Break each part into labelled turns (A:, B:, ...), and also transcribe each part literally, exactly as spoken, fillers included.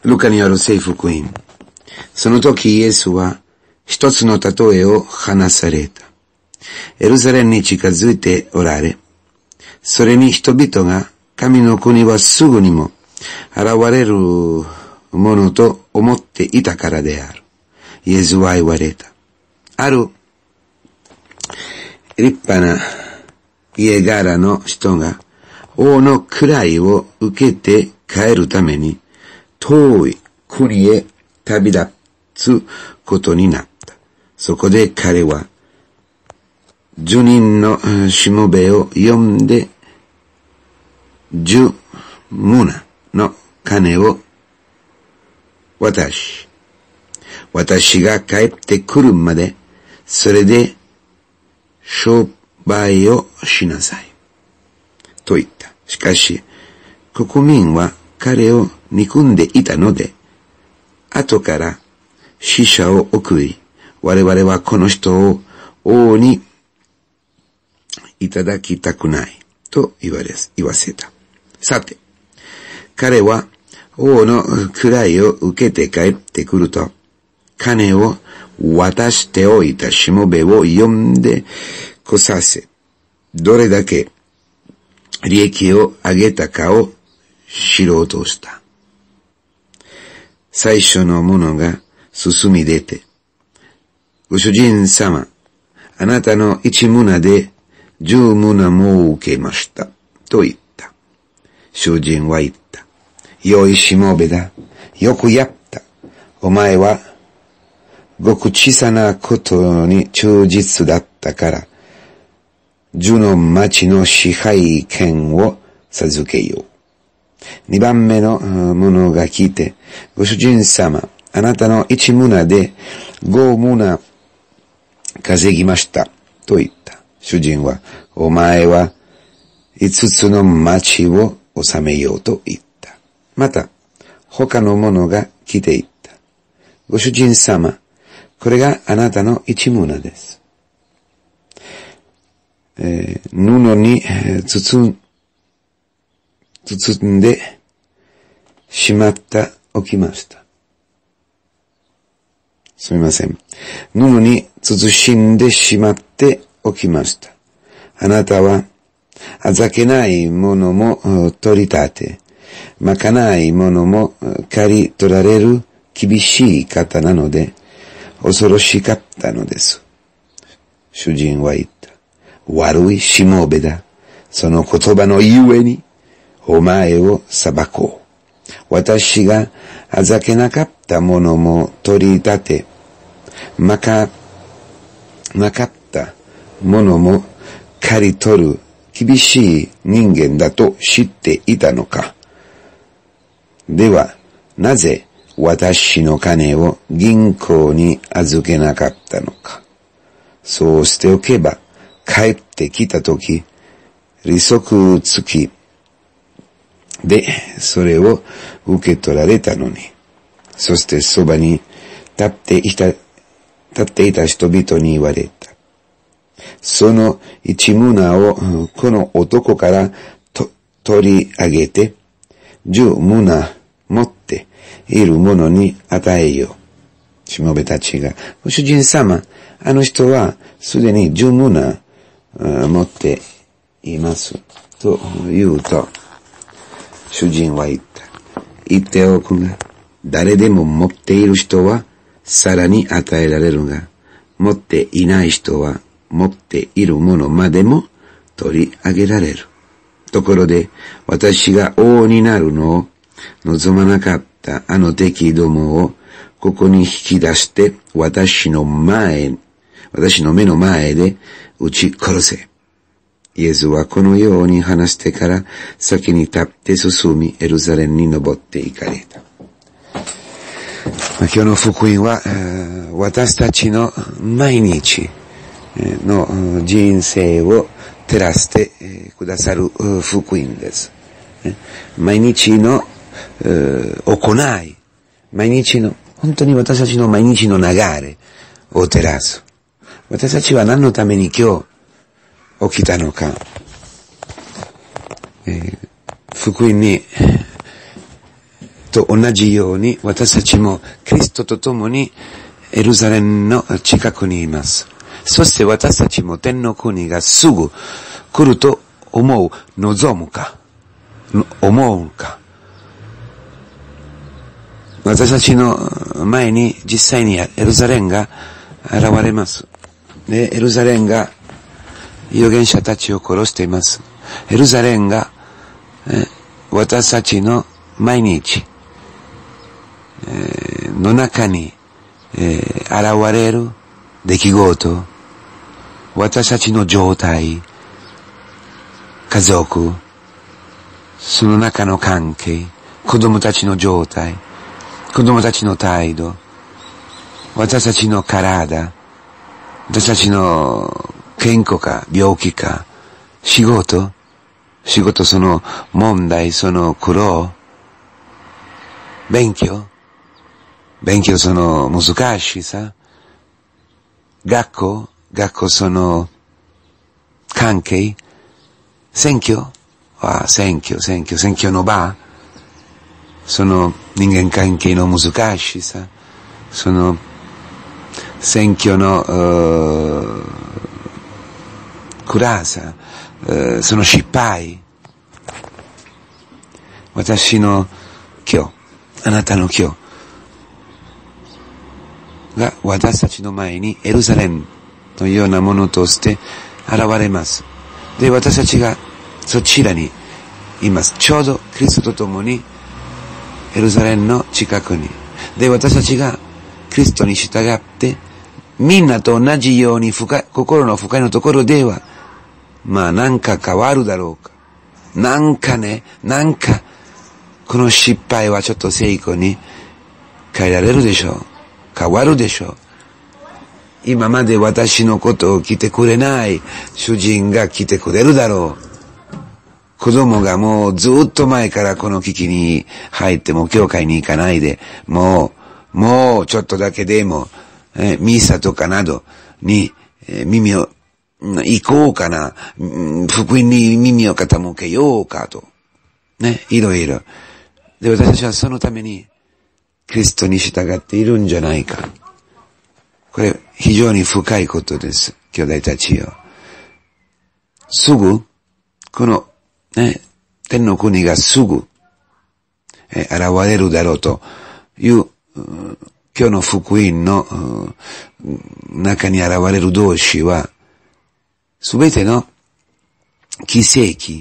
A: ルカによる聖福音。その時イエスは一つの例えを話された。エルサレムに近づいておられ、それに人々が神の国はすぐにも現れるものと思っていたからである。イエスは言われた。ある立派な家柄の人が王の位を受けて帰るために遠い国へ旅立つことになった。そこで彼は十人のしもべを呼んで十棟の金を渡し、私が帰ってくるまでそれで商売をしなさいと言った。しかし国民は彼を憎んでいたので、後から使者を送り、我々はこの人を王にいただきたくないと言われ、言わせた。さて、彼は王の位を受けて帰ってくると、金を渡しておいたしもべを呼んで来させ、どれだけ利益を上げたかを知ろうとした。最初の者が進み出て、ご主人様、あなたの一棟で十棟も受けました、と言った。主人は言った。良いしもべだ。よくやった。お前は、ごく小さなことに忠実だったから、十の町の支配権を授けよう。二番目の者が聞いて、ご主人様、あなたの一棟で五棟稼ぎました、と言った。主人は、お前は五つの町を治めようと言った。また、他の者が来て言った。ご主人様、これがあなたの一棟です。えー、布に包ん、包んでしまったおきました。すみません。布に包んでしまっておきました。あなたは、あざけないものも取り立て、まかないものも借り取られる厳しい方なので、恐ろしかったのです。主人は言った。悪いしもべだ。その言葉のゆえに、お前を裁こう。私があざけなかったものも取り立て、まか、まかったものも借り取る厳しい人間だと知っていたのか。では、なぜ私の金を銀行に預けなかったのか。そうしておけば、帰ってきたとき、利息付きでそれを受け取られたのに。そしてそばに立っていた、立っていた人々に言われた。その一棟をこの男からと取り上げて、十棟持っている者に与えよう。しもべたちが、ご主人様、あの人はすでに十棟持っています。と言うと、主人は言った。言っておくが、誰でも持っている人はさらに与えられるが、持っていない人は持っているものまでも取り上げられる。ところで、私が王になるのを望まなかったあの敵どもをここに引き出して私の前、私の目の前で撃ち殺せ。イエスはこのように話してから先に立って進みエルサレムに登って行かれた。今日の福音は私たちの毎日の人生を照らしてくださる福音です。毎日の行い、毎日の、本当に私たちの毎日の流れを照らす。私たちは何のために今日起きたのか。えー、福音にと同じように私たちもキリストと共にエルサレムの近くにいます。そして私たちも天の国がすぐ来ると思う、望むか、思うか。私たちの前に実際にエルサレムが現れます。で、エルサレムが預言者たちを殺しています。エルサレムがえ私たちの毎日、えー、の中に、えー、現れる出来事、私たちの状態、家族、その中の関係、子供たちの状態、子供たちの態度、私たちの体、私たちの健康か病気か、仕事、仕事その問題、その苦労、勉強、勉強その難しさ、学校、学校その関係、選挙、あ、選挙、選挙、選挙の場、その人間関係の難しさ、その選挙の暗さ、その失敗、私の今日、あなたの今日が私たちの前にエルサレムのようなものとして現れます。で、私たちがそちらにいます。ちょうどキリストと共にエルサレムの近くに。で、私たちがキリストに従ってみんなと同じように深い、心の深いのところでは、まあなんか変わるだろうか。なんかね、なんか、この失敗はちょっと成功に変えられるでしょう。変わるでしょう。今まで私のことを来てくれない主人が来てくれるだろう。子供がもうずっと前からこの危機に入っても教会に行かないで、もう、もうちょっとだけでも、えミサとかなどに、え耳を、行こうかな、福音に耳を傾けようかと。ね、いろいろ。で、私たちはそのために、キリストに従っているんじゃないか。これ、非常に深いことです。兄弟たちよ。すぐ、この、ね、天の国がすぐ、え現れるだろうという、今日の福音の中に現れる動詞は、すべての奇跡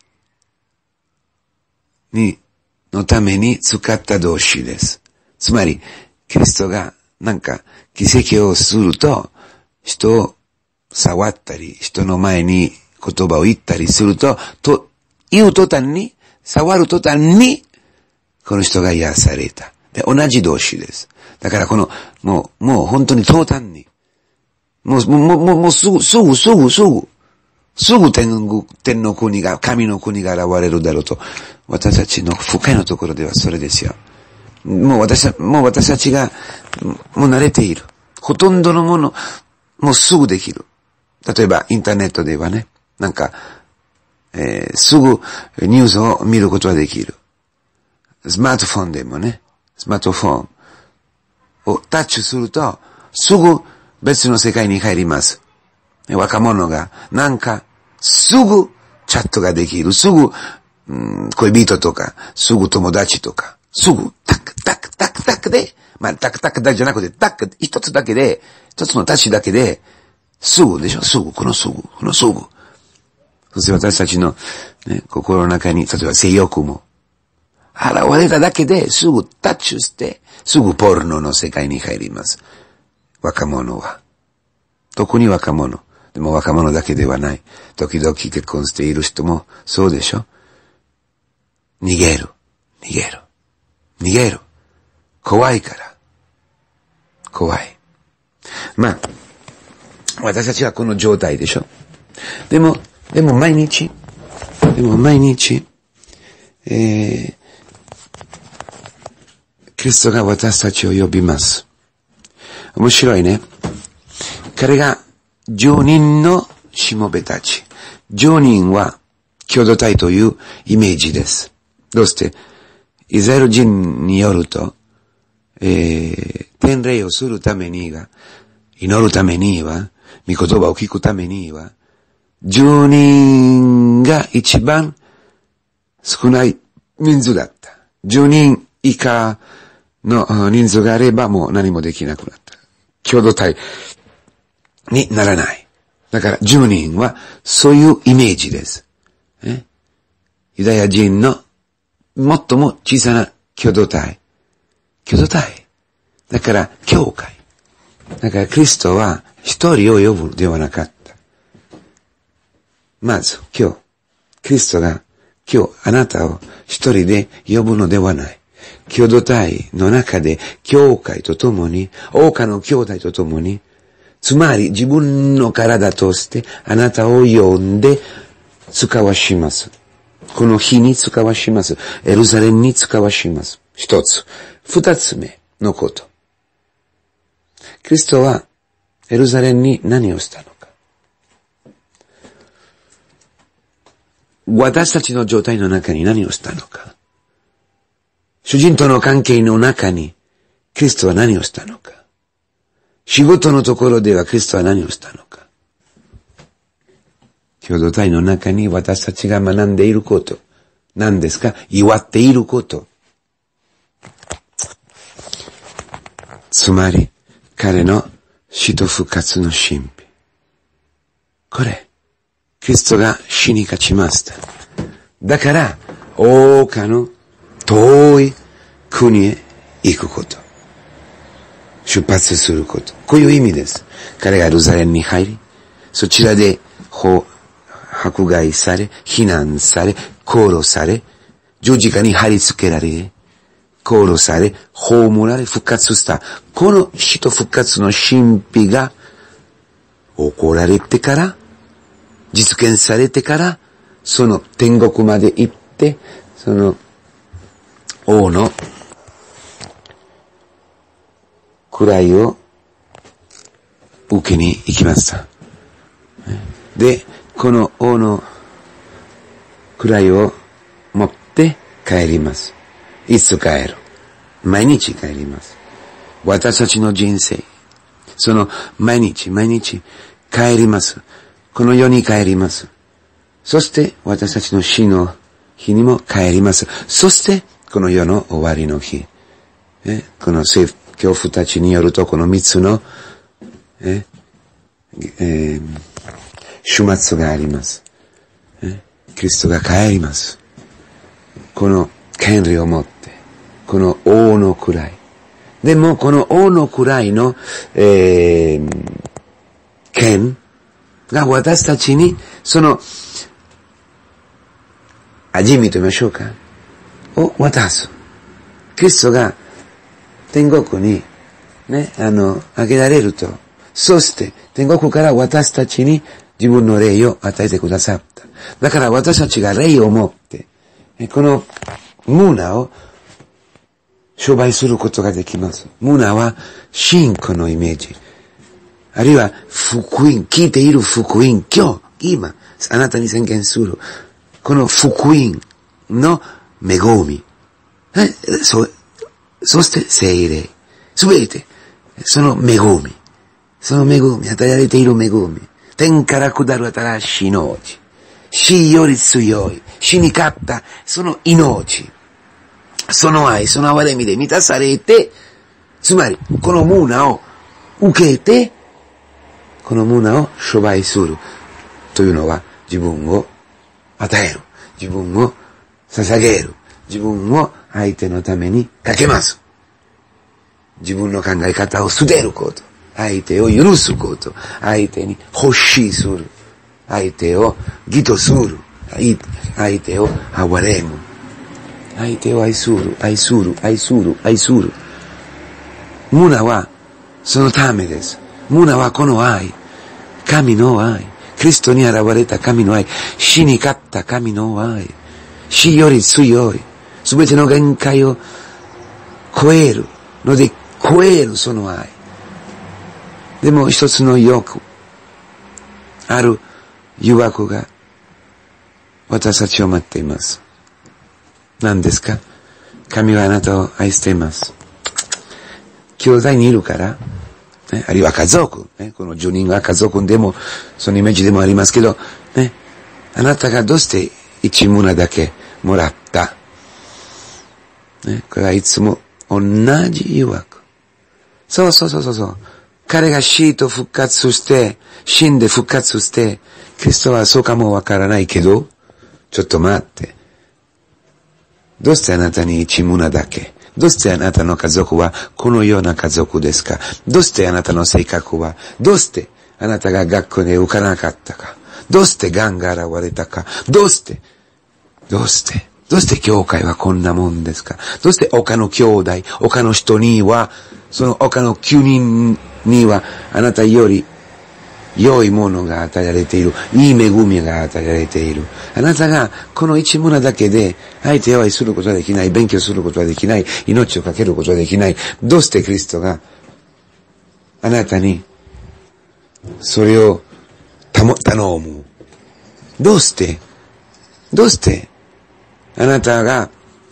A: に、のために使った動詞です。つまり、キリストがなんか奇跡をすると、人を触ったり、人の前に言葉を言ったりすると、と、言う途端に、触る途端に、この人が癒された。で、同じ動詞です。だからこの、もう、もう本当に途端に、もう、もう、もう、もうすぐ、すぐ、すぐ、すぐ、すぐ天、天の国が、神の国が現れるだろうと、私たちの深いのところではそれですよ。もう私、もう私たちが、もう慣れている。ほとんどのもの、もうすぐできる。例えば、インターネットではね、なんか、えー、すぐニュースを見ることができる。スマートフォンでもね、スマートフォンをタッチすると、すぐ別の世界に入ります。若者が、なんか、すぐチャットができる。すぐ、うん、恋人とか、すぐ友達とか、すぐ、タクタクタクタクで、まあ、タクタクだけじゃなくて、タク、一つだけで、一つのタッチだけで、すぐでしょ、すぐ、このすぐ、このすぐ。そして私たちの、ね、心の中に、例えば性欲も、現れただけですぐタッチして、すぐポルノの世界に入ります。若者は。特に若者。でも若者だけではない。時々結婚している人もそうでしょ。逃げる。逃げる。逃げる。怖いから。怖い。まあ、私たちはこの状態でしょ。でも、でも毎日、でも毎日、えー、キリストが私たちを呼びます。面白いね。彼がじゅうにんのしもべたち。じゅうにんは共同体というイメージです。どうしてイスラエル人によると、えー、天礼をするためには、祈るためには、御言葉を聞くためには、じゅうにんが一番少ない人数だった。じゅうにん以下の人数があればもう何もできなくなった。共同体にならない。だからじゅうにんはそういうイメージです。えユダヤ人の最も小さな共同体。共同体。だから教会。だからクリストは一人を呼ぶではなかった。まず今日、クリストが今日あなたを一人で呼ぶのではない。共同体の中で教会とともに、多くの兄弟とともに、つまり自分の体としてあなたを呼んで使わします。この日に使わします。エルサレムに使わします。一つ。二つ目のこと。クリストはエルサレムに何をしたのか。私たちの状態の中に何をしたのか。主人との関係の中にクリストは何をしたのか。仕事のところではクリストは何をしたのか。共同体の中に私たちが学んでいること。何ですか？祝っていること。つまり、彼の死と復活の神秘。これ、キリストが死に勝ちました。だから、多くの遠い国へ行くこと。出発すること。こういう意味です。彼がエルサレムに入り、そちらで迫害され、非難され、殺され、十字架に貼り付けられ、殺され、葬られ、復活した。この死と復活の神秘が起こられてから、実現されてから、その天国まで行って、その王の位を受けに行きました。で、この王の位を持って帰ります。いつ帰る？毎日帰ります。私たちの人生、その毎日毎日帰ります。この世に帰ります。そして私たちの死の日にも帰ります。そしてこの世の終わりの日、えこの聖教父たちによるとこの三つのえ、えー、終末があります。えキリストが帰ります。この権利を持って、この王の位。でもこの王の位の、えー、権が私たちにその味見と言いましょうかを渡す。キリストが天国にね、あの、あげられると、そして天国から私たちに自分の霊を与えてくださった。だから私たちが霊を持って、このムナを商売することができます。ムナは信仰のイメージ。あるいは福音、聞いている福音、今日、今、あなたに宣言する。この福音の恵み。そ、そして聖霊。すべて、その恵み。その恵み、与えられている恵み。天から下る新しい命。死より強い。死に勝った、その命。その愛、その憐れみで満たされて、つまり、このムナを受けて、このムナを商売する。というのは、自分を与える。自分を捧げる。自分を相手のためにかけます。自分の考え方を捨てること。相手を許すこと。相手に欲しいする。相手を義とする。相手を憐れむ。相手を愛する、愛する、愛する、愛する。ムナはそのためです。ムナはこの愛。神の愛。キリストに現れた神の愛。死に勝った神の愛。死より強い。すべての限界を超えるので、超えるその愛。でも一つの欲。ある誘惑が私たちを待っています。何ですか？ 神はあなたを愛しています。兄弟にいるから、ね、あるいは家族、ね、このじゅうにんが家族でも、そのイメージでもありますけど、ね、あなたがどうして一胸だけもらった、ね、これはいつも同じ誘惑。そうそうそうそう。彼が死と復活して、死んで復活して、キリストはそうかもわからないけど、ちょっと待って。どうしてあなたに一胸だけ？どうしてあなたの家族はこのような家族ですか？どうしてあなたの性格は？どうしてあなたが学校で受からなかったか？どうして癌が現れたか？どうしてどうしてどうして教会はこんなもんですか？どうして他の兄弟、他の人には、その他のきゅうにんにはあなたより良いものが与えられている。いい恵みが与えられている。あなたがこの一胸だけで相手を愛することはできない。勉強することはできない。命をかけることはできない。どうしてキリストがあなたにそれを頼む？どうしてどうしてあなたが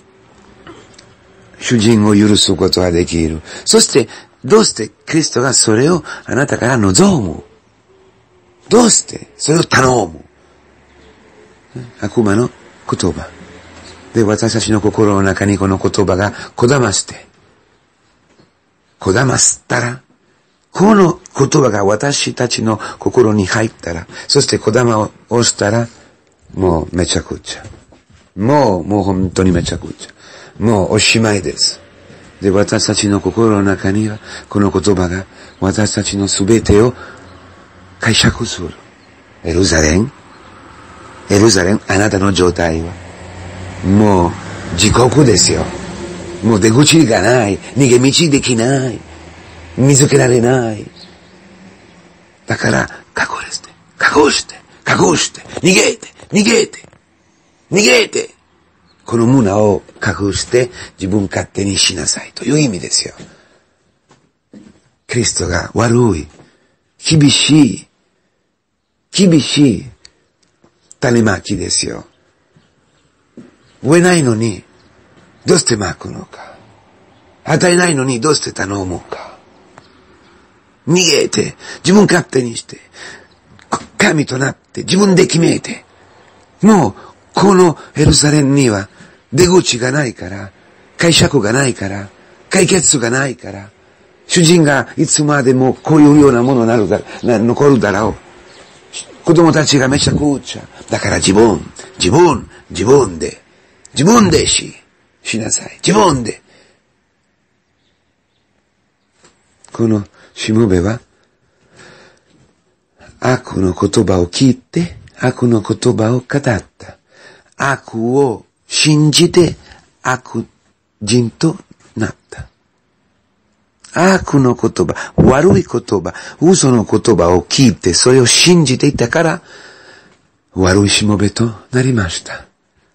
A: 主人を許すことができる？そしてどうしてキリストがそれをあなたから望む？どうしてそれを頼む？悪魔の言葉。で、私たちの心の中にこの言葉がこだまして、こだますったら、この言葉が私たちの心に入ったら、そしてこだまを押したら、もうめちゃくちゃ。もう、もう本当にめちゃくちゃ。もうおしまいです。で、私たちの心の中には、この言葉が私たちのすべてを解釈する。エルサレム、エルサレム、あなたの状態は、もう地獄ですよ。もう出口がない。逃げ道できない。見つけられない。だから、隠して、隠して、隠して、逃げて、逃げて、逃げて、この胸を隠して自分勝手にしなさいという意味ですよ。キリストが悪い、厳しい、厳しい種まきですよ。植えないのにどうしてまくのか。与えないのにどうして頼むか。逃げて、自分勝手にして、神となって自分で決めて、もうこのエルサレムには出口がないから、解釈がないから、解決がないから、主人がいつまでもこういうようなものになるだ、な残るだろう。子供たちがめちゃくちゃ。だから自分、自分、自分で、自分でし、しなさい。自分で。このしもべは、悪の言葉を聞いて、悪の言葉を語った。悪を信じて悪人となった。悪の言葉、悪い言葉、嘘の言葉を聞いてそれを信じていたから、悪いしもべとなりました。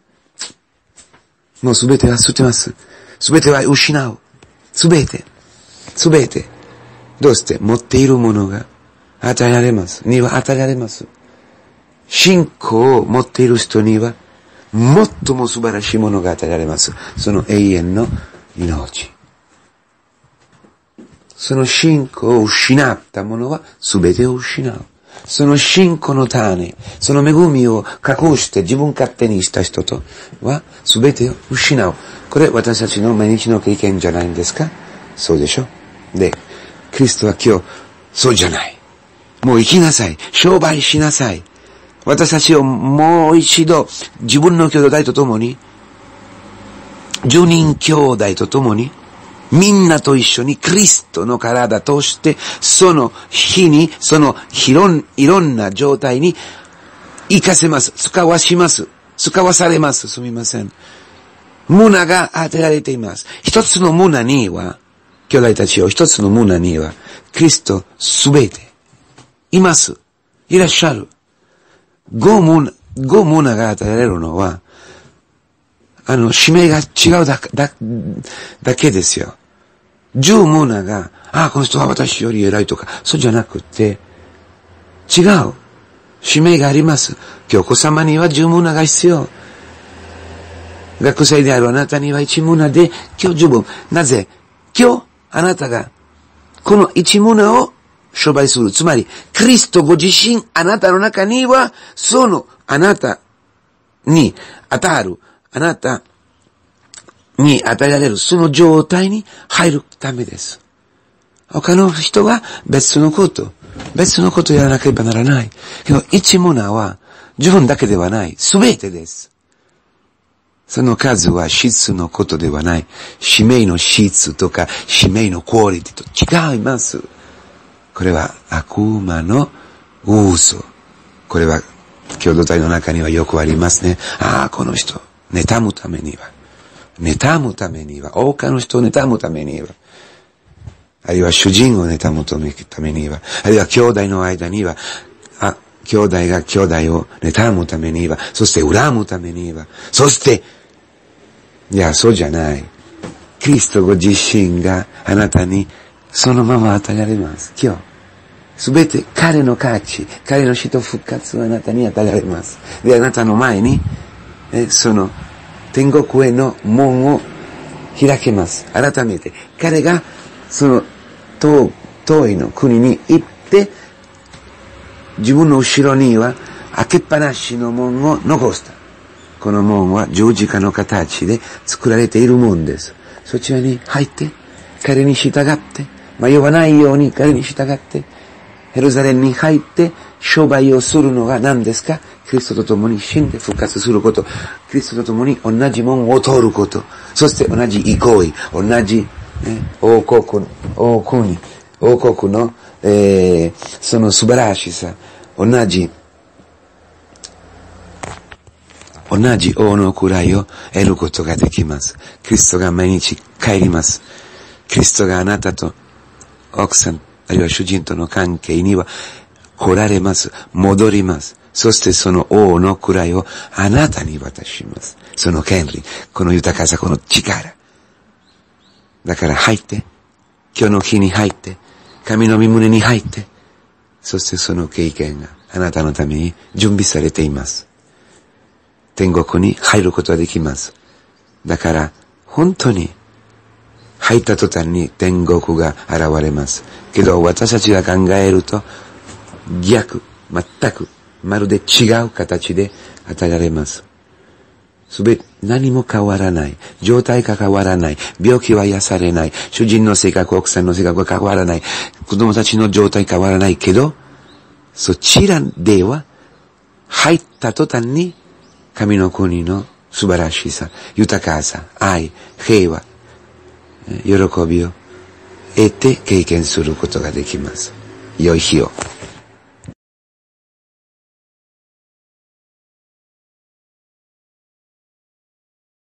A: もうすべては捨てます。すべては失う。すべて、すべて。どうして持っているものが与えられます。には与えられます。信仰を持っている人には、最も素晴らしいものが与えられます。その永遠の命。その信仰を失った者は全てを失う。その信仰の種、その恵みを隠して自分勝手にした人とは全てを失う。これ私たちの毎日の経験じゃないんですか？そうでしょ？で、キリストは今日、そうじゃない。もう生きなさい。商売しなさい。私たちをもう一度自分の兄弟と共に、十人兄弟と共に、みんなと一緒にキリストの体として、その日に、そのいろん、いろんな状態に生かせます。使わします。使わされます。すみません。胸が当てられています。一つの胸には、兄弟たちを一つの胸には、キリストすべています。いらっしゃる。五胸、五胸が与えられるのは、あの、使命が違うだ、だ、だけですよ。十胸が、ああ、この人は私より偉いとか、そうじゃなくて、違う。使命があります。今日子様には十胸が必要。 学生であるあなたには一ムナで今日十分。なぜ今日あなたがこの一ムナを商売する。つまり、キリストご自身あなたの中には、そのあなたに当たる、あなたに与えられるその状態に入るためです。他の人が別のこと、別のことをやらなければならない。けど、一ムナは自分だけではない。すべてです。その数は質のことではない。使命の質とか、使命のクオリティと違います。これは悪魔の嘘。これは、共同体の中にはよくありますね。ああ、この人、妬むためには。妬むためには。他の人を妬むためには。あるいは主人を妬むためには。あるいは兄弟の間には。あ、兄弟が兄弟を妬むためには。そして恨むためには。そして、いや、そうじゃない。キリストご自身があなたにそのまま与えられます。今日。すべて彼の価値、彼の死と復活はあなたに与えられます。で、あなたの前に、えその天国への門を開けます。改めて。彼がその遠、遠いの国に行って、自分の後ろには開けっぱなしの門を残した。この門は十字架の形で作られているもんです。そちらに入って、彼に従って、迷わないように彼に従って、エルサレムに入って商売をするのが何ですか？キリストと共に死んで復活すること。キリストと共に同じ門を通ること。そして同じ憩い、同じ、ね、王国、王国、王国の、えー、その素晴らしさ、同じ、同じ王の位を得ることができます。キリストが毎日帰ります。キリストがあなたと奥さん、あるいは主人との関係には来られます。戻ります。そしてその王の位をあなたに渡します。その権利、この豊かさ、この力。だから入って、今日の日に入って、神の御胸に入って、そしてその経験があなたのために準備されています。天国に入ることができます。だから本当に入った途端に天国が現れます。けど私たちが考えると逆、全く、まるで違う形で与えられます。すべて何も変わらない。状態が変わらない。病気は癒されない。主人の性格、奥さんの性格は変わらない。子供たちの状態変わらないけど、そちらでは入った途端に神の国の素晴らしさ、豊かさ、愛、平和、喜びを得て経験することができます。良い日を。